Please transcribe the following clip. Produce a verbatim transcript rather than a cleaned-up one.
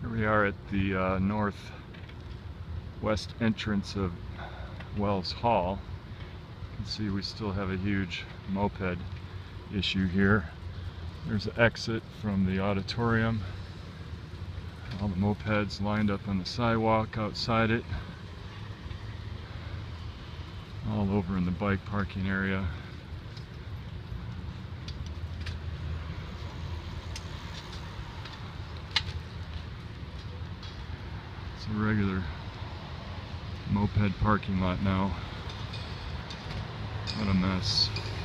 Here we are at the uh, northwest entrance of Wells Hall. You can see we still have a huge moped issue here. There's an exit from the auditorium. All the mopeds lined up on the sidewalk outside it. All over in the bike parking area. It's a regular moped parking lot now. What a mess.